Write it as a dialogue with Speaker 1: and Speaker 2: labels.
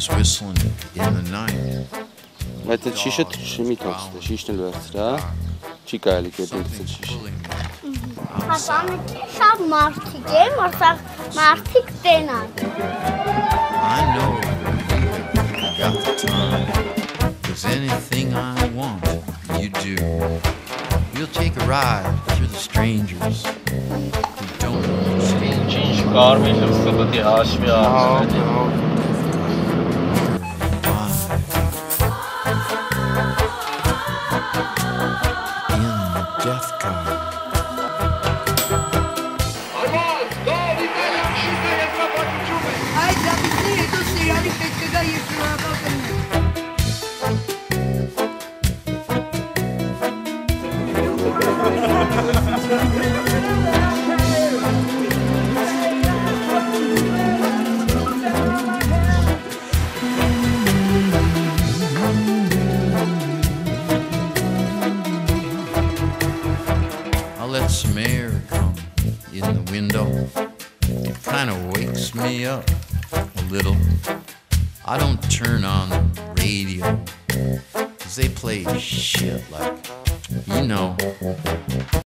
Speaker 1: whistling in the night.
Speaker 2: Այդ շիշը շիմի թոքստ է, շիշն էլ վերցրա, չի կարելի կետից շիշ։
Speaker 3: Հասանը շատ մարդիկ են, որտեղ մարդիկ տենան։
Speaker 1: I know you got the time, 'cause anything I want, you do. We'll take a ride through the strangers who don't understand.
Speaker 4: Ինչ կար մի լսը պետք է հաշվի առնել։
Speaker 1: In the death car.
Speaker 5: Hai già finito, sì, hai detto che dai sulla cosa.
Speaker 1: I'll let some air come in the window. It kind of wakes me up a little. I don't turn on the radio, 'cause they play shit like, you know.